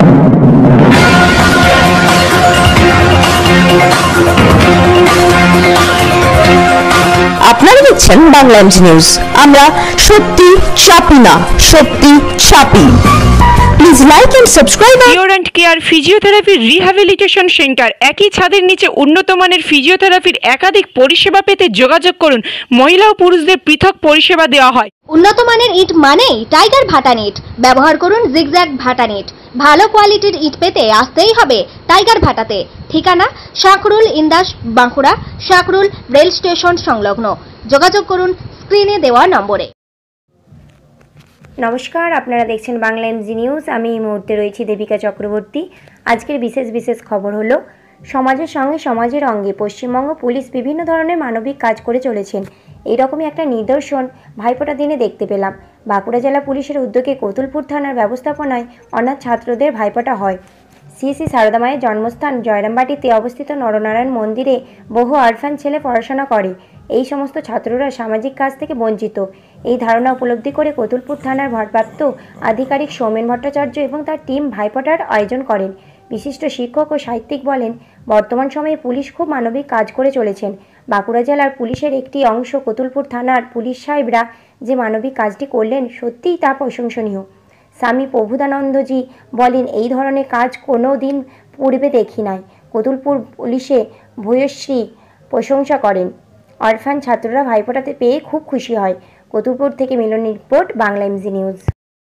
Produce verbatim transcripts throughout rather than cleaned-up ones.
আপনারা দেখছেন Bangla MG news. আমরা সত্যি চাপি না, সত্যি চাপি। Please like and subscribe. Cure and care physiotherapy rehabilitation centre. একই ছাদের নিচে উন্নত মানের ফিজিওথেরাপির একাধিক পরিষেবা পেতে যোগাযোগ করুন। মহিলা ও পুরুষদের পৃথক পরিষেবা দেওয়া হয়। উন্নত মানের ইট মানেই টাইগার ভাটা নেট। ব্যবহার করুন জিগজ্যাগ ভাটা নেট। ভালো কোয়ালিটির ইট পেতে আসতেই হবে টাইগার ভাটাতে। ঠিকানা সাকরুল ইন্দাস, বাঁকুড়া, সাকরুল রেল স্টেশন সংলগ্ন। যোগাযোগ করুন স্ক্রিনে দেওয়া নম্বরে। নমস্কার, আপনারা দেখছেন বাংলা এমজি নিউজ। আমি এই মুহূর্তে রয়েছি দেবিকা চক্রবর্তী। আজকের বিশেষ বিশেষ খবর হলো, সমাজের সঙ্গে সমাজের অঙ্গে পশ্চিমবঙ্গ পুলিশ বিভিন্ন ধরনের মানবিক কাজ করে চলেছেন। এইরকমই একটা নিদর্শন ভাইফোঁটার দিনে দেখতে পেলাম। বাঁকুড়া জেলা পুলিশের উদ্যোগে কতুলপুর থানার ব্যবস্থাপনায় অনাথ ছাত্রদের ভাইফোঁটা হয়। শ্রী শ্রী সারদা মায়ের জন্মস্থান জয়রামবাটিতে অবস্থিত নরনারায়ণ মন্দিরে বহু অরফান ছেলে পড়াশোনা করে। এই সমস্ত ছাত্ররা সামাজিক কাজ থেকে বঞ্চিত। এই ধারণা উপলব্ধি করে কতুলপুর থানার ভারপ্রাপ্ত আধিকারিক সৌমেন ভট্টাচার্য এবং তার টিম ভাইফোঁটার আয়োজন করেন। বিশিষ্ট শিক্ষক ও সাহিত্যিক বলেন, বর্তমান সময়ে পুলিশ খুব মানবিক কাজ করে চলেছেন। বাঁকুড়া জেলার পুলিশের একটি অংশ কতুলপুর থানার পুলিশ সাহেবরা যে মানবিক কাজটি করলেন, সত্যিই তা প্রশংসনীয়। স্বামী প্রভুদানন্দজি বলেন, এই ধরনের কাজ কোনো দিন পূর্বে দেখি নাই। কতুলপুর পুলিশে ভূয়শ্রী প্রশংসা করেন। অরফান ছাত্ররা ভাইফোঁটাতে পেয়ে খুব খুশি হয়। কতুলপুর থেকে Milan report, Bangla MG news.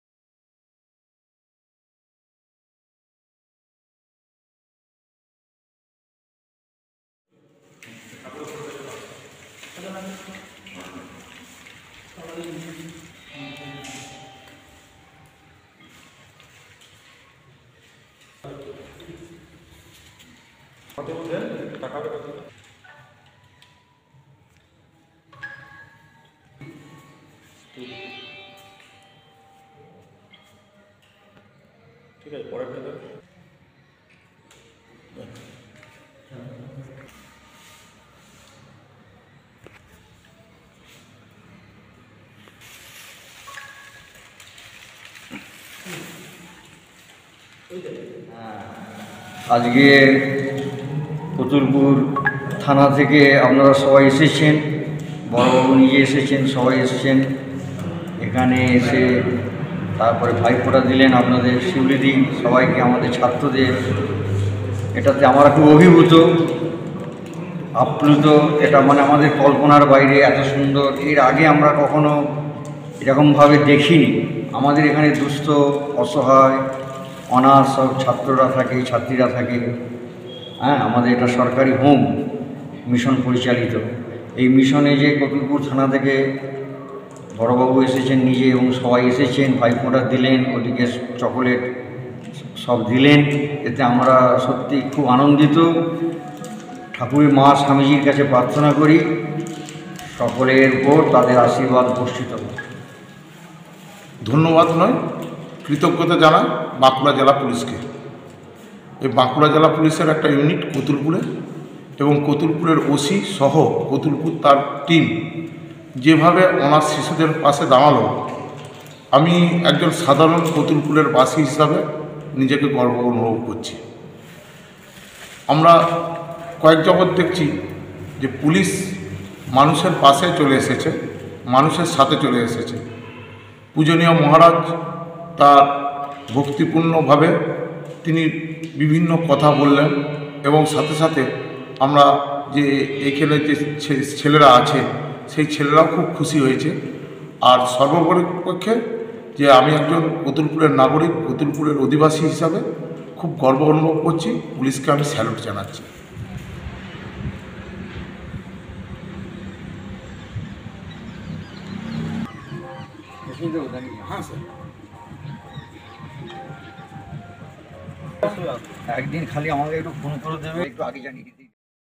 ঠিক আছে, পরেরটা দেন। আজকে কতুলপুর থানা থেকে আপনারা সবাই এসেছেন, বড়বাবু নিজে এসেছেন, সবাই এসেছেন এখানে এসে তারপরে ভাইফোঁটা দিলেন আপনাদের শিউলিদি সবাইকে, আমাদের ছাত্রদের। এটাতে আমরা খুব অভিভূত, আপ্লুত। এটা মানে আমাদের কল্পনার বাইরে, এত সুন্দর এর আগে আমরা কখনো এরকমভাবে দেখিনি। আমাদের এখানে দুস্থ, অসহায়, অনাথ সব ছাত্ররা থাকে, ছাত্রীরা থাকে। হ্যাঁ, আমাদের এটা সরকারি হোম মিশন পরিচালিত। এই মিশনে যে কতুলপুর থানা থেকে বড়বাবু এসেছেন নিজে এবং সবাই এসেছেন, ভাইফোঁটা দিলেন, ওদিকে চকোলেট সব দিলেন, এতে আমরা সত্যি খুব আনন্দিত। ঠাকুরের মা স্বামীজির কাছে প্রার্থনা করি সকলের উপর তাদের আশীর্বাদ বর্ষিত। ধন্যবাদ নয়, কৃতজ্ঞতা জানাই বাঁকুড়া জেলা পুলিশকে। এই বাঁকুড়া জেলা পুলিশের একটা ইউনিট কতুলপুরে, এবং কতুলপুরের ওসি সহ কতুলপুর তার টিম যেভাবে অনাথ শিশুদের পাশে দাঁড়ালো, আমি একজন সাধারণ কতুলপুরের বাসী হিসাবে নিজেকে গর্ব অনুভব করছি। আমরা কয়েক জগৎ দেখছি যে পুলিশ মানুষের পাশে চলে এসেছে, মানুষের সাথে চলে এসেছে। পূজনীয় মহারাজ তার ভক্তিপূর্ণভাবে তিনি বিভিন্ন কথা বললেন, এবং সাথে সাথে আমরা যে এখানে যে ছেলেরা আছে সেই ছেলেরাও খুব খুশি হয়েছে। আর সর্বোপরি যে আমি একজন কতুলপুরের নাগরিক, কতুলপুরের অধিবাসী হিসাবে খুব গর্ব অনুভব করছি। পুলিশকে আমি স্যালুট জানাচ্ছি। হ্যাঁ স্যার, একদিন খালি আমাকে একটু ফোন করে দেবে, একটু আগে জানিয়ে দিতে।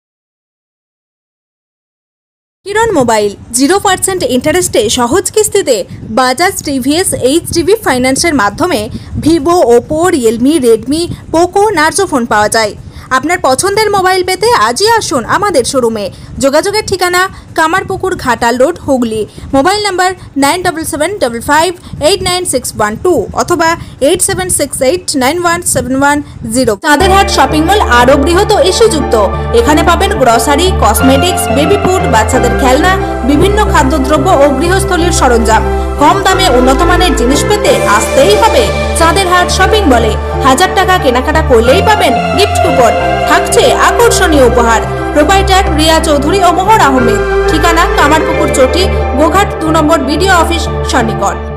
কিরণ মোবাইল জিরো পার্সেন্ট ইন্টারেস্টে সহজ কিস্তিতে বাজাজ টিভিএস এইচডিবি ফাইন্যান্সের মাধ্যমে Vivo, Oppo, Realme, Redmi, Poco, Narzo phone পাওয়া যায়। আপনার পছন্দের মোবাইল পেতে আজই আসুন আমাদের শোরুমে। যোগাযোগের ঠিকানা Kamarpukur Ghatal road, Hooghly. Mobile number nine seven seven five five eight nine six one two অথবা eight seven six eight nine one seven one zero. Chanderhat shopping mall আরও বৃহৎ ও ইস্যুযুক্ত। এখানে পাবেন গ্রসারি, কসমেটিক্স, বেবি ফুড, বাচ্চাদের খেলনা, বিভিন্ন খাদ্যদ্রব্য ও গৃহস্থলীর সরঞ্জাম। কম দামে উন্নত মানের জিনিস পেতে আসতেই হবে চাঁদেরহাট শপিং মলে। হাজার টাকা কেনাকাটা করলেই পাবেন গিফট কুপন, থাকছে আকর্ষণীয় উপহার। প্রোপাইটার রিয়া চৌধুরী ও মোহর আহমেদ। ঠিকানা কামারপুকুর চটি, গোঘাট দু নম্বর বিডিও অফিস, সন্নিকট।